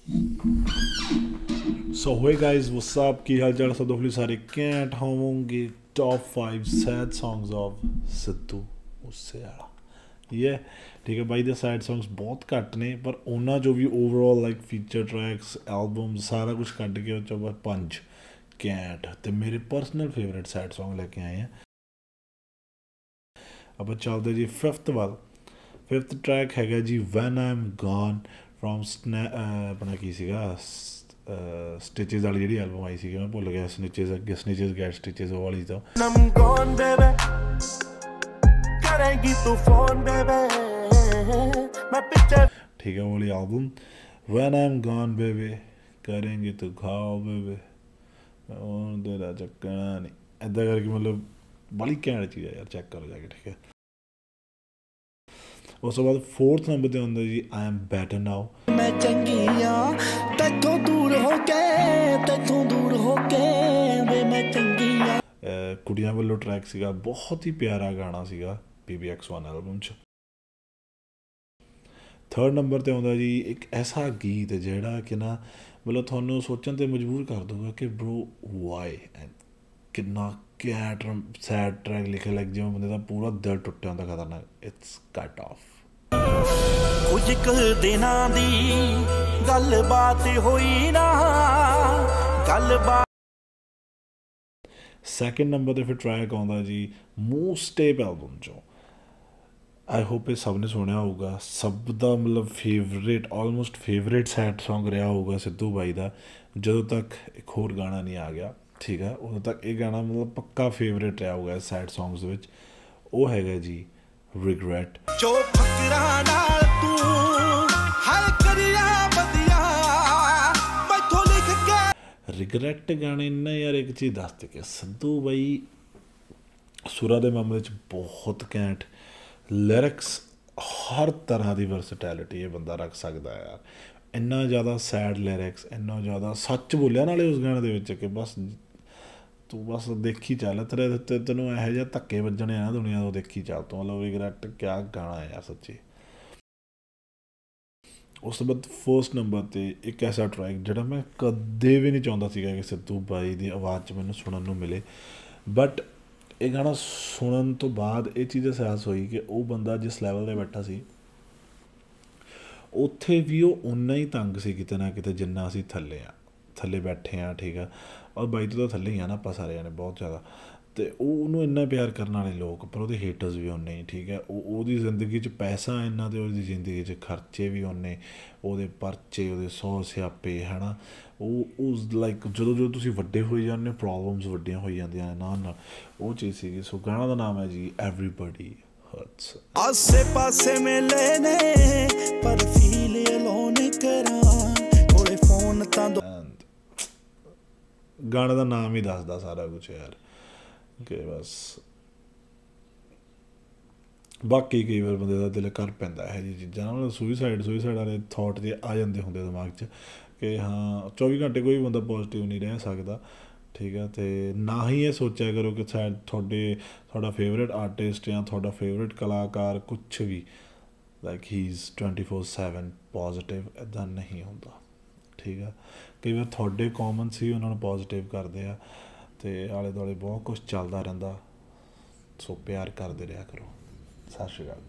So hey guys, what's up? की हाल चाल सब हौली सारे कैंट होवोंगे top 5 sad songs of Sidhu Moosewala. ये ठीक है भाई, दे सैड सॉन्ग्स बहुत घट ने पर उन्होंने जो भी overall like feature tracks albums सारा कुछ कट के उस बस 5 कैंट तो मेरे पर्सनल फेवरेट सैड सॉन्ग लेके आए हैं। अब चलते जी फिफ्थ वाल। फिफ्थ ट्रैक है जी वैन आई एम गॉन फ्रॉम अपना की सीगा स्टिचेस वाली जी एल्बम आई सी, मैं भुल गया स्निचेस अगे स्निचेस गैट स्टिचेस वो वाली। तो ठीक है वो वाली album when I am gone baby करेंगे तो खाओ बेबी तेरा चक्कर नहीं इदा करके, मतलब बड़ी घैंट चीज़ है यार, चेक करो जाके। ठीक है उस तो बाद फोर्थ नंबर पर आता जी आई एम बैटर नाउ। मैं चंगिया तैथों दूर होके मैं चंगिया कुड़ियां वालों ट्रैक सीगा, बहुत ही प्यारा गाना सीगा PBX1 एल्बम च। थर्ड नंबर पर आता जी एक ऐसा गीत जिहड़ा कि ना मतलब थोनों सोचण ते मजबूर कर दूगा कि ब्रो वाई एंड कितना कैट सैड ट्रैक लिखे लाइक जिवें बंदे दा पूरा दिल टुट्टिया होंदा खतरनाक। It's cut off. कुछ दिनां दी गलबात होई ना गलबात। सैकेंड नंबर पर फिर ट्रैक आता जी मोस्टेप एल्बम चो। आई होप ये सब ने सुनिया होगा, सब का मतलब favourite almost favourite sad song रहा होगा सिद्धू बाई का जो तक एक होर गाना नहीं आ गया। ठीक है उदों तक ये गाना मतलब पक्का फेवरेट रहा होगा सैड सॉन्ग्स विच। वो है जी रिग्रेट। जो फकरां नाल तू हर करिया बदिया मैथों लिख के रिग्रेट गाने ने यार एक चीज़ दस दे कि सिद्धू बाई सुरा के मामले बहुत घैंट लिरिक्स, हर तरह की वर्सटैलिटी ये बंदा रख सकता है यार। इन्ना ज़्यादा सैड लिरिक्स, इन्ना ज़्यादा सच बोलिया नाले उस गाने के कि बस तू बस देखी चल तेरे तेनों यहो जिहे धक्के वजने ना दुनिया तो देखी चल तू। मतलब रिग्रेट क्या गाना है यार सच्ची। उस तो बाद फर्स्ट नंबर पर एक ऐसा ट्रैक जोड़ा मैं कदे भी नहीं चाहता सीगा कि सिद्धू बाई की आवाज़ च मैनूं सुनन नूं मिले, बट ये गाना सुनन तो बाद ये चीज़ एहसास हुई कि वो बंदा जिस लैवल पर बैठा सी उत्थे भी वो उन्ना ही तंग सी किते ना किते जिन्ना असीं थल्ले बैठे हाँ। ठीक है और बाई तो थल्ले ही आ ना आप सारे जाने बहुत ज़्यादा, तो उन्होंने इन्ना प्यार करने वाले लोग पर वो हेटर्स भी उन्ने ही। ठीक है वो जिंदगी पैसा इन्ना तो वो जिंदगी खर्चे भी उन्ने, वो परचे वो 100 स्यापे है ना। उस लाइक जो तुम वड्डे हो जाने प्रॉब्लम्स वड्डियां हो जांदियां नाल वो चीज़ सी। सो गाना का नाम है जी एवरीबडी हर्ट्स। आसे पासे मिले ने पर फील अलोन करा कोले फोन तां गाने का नाम ही दसदा सारा कुछ यार कि बस। बाकी कई बार बंदे का दिल कर पैंदा है जी चीज़ां मतलब सुईसाइड वाले थॉट जे आ जाते होंगे दिमाग च कि हाँ 24 घंटे कोई बंदा पॉजिटिव नहीं रह सकता। ठीक है तो ना ही ये सोचा करो कि शायद थोड़ा फेवरेट आर्टिस्ट या थोड़ा फेवरेट कलाकार कुछ भी लाइक ही इज़ 24/7 पॉजिटिव इदा नहीं होता। ठीक है कई बार थोड़े कॉमनस ही उन्होंने पॉजिटिव करते हैं तो आले दुआले बहुत कुछ चलता रहिंदा। सो प्यार करते रहा करो। सत श्री अकाल।